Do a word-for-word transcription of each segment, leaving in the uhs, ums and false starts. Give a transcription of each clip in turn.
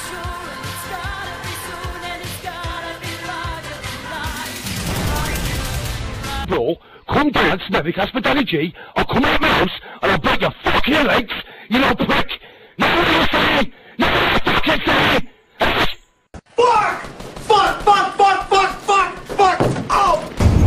Bro, come dance, Nevic Hospitality, or come out my house, and I'll break your fucking legs, you little prick! Now what do you say? Now what do you fucking say? Fuck! Fuck, fuck, fuck, fuck, fuck, fuck! Oh!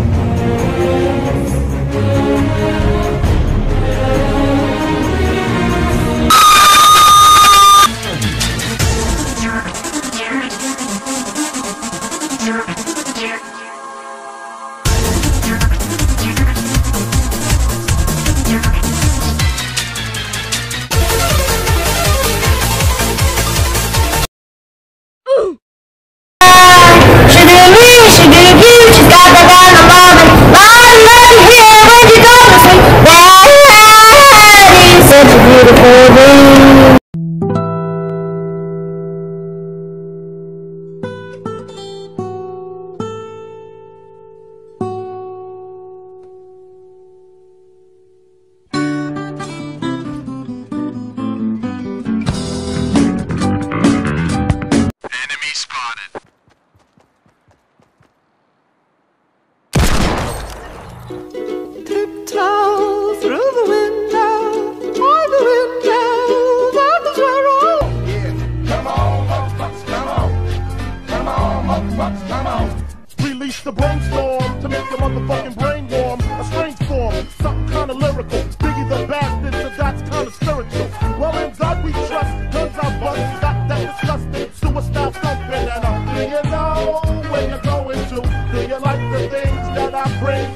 Tiptoe through the window, all the windows of the world. Yeah, come on, motherfuckers, come on. Come on, motherfuckers, come on. Release the brainstorm to make your motherfucking brain warm. A strange form, something kinda lyrical. Biggie the bastard, so that's kinda spiritual. Well, in God we trust, guns are bust, stop that disgusting, suicide thumping. And uh, do you know where you're going to? Do you like the things that I bring?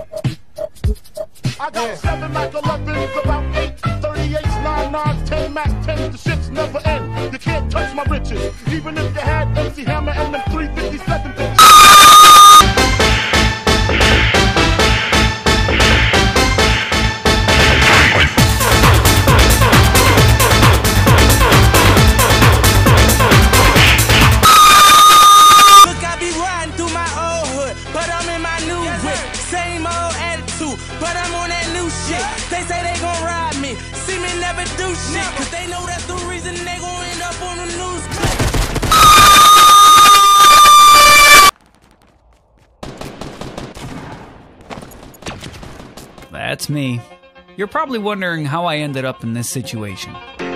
I got seven Mac elevens, about eight thirty-eights, nine nines, ten Mac tens, the shits never end. You can't touch my riches, even if you had M C Hammer and them three fifty-seven bitches. Look, I be riding through my old hood, but I'm in my new whip. Same old attitude, but I'm on that new shit. They say they gon' ride me, see me never do shit, cause they know that's the reason they gon' end up on the news clip. That's me. You're probably wondering how I ended up in this situation.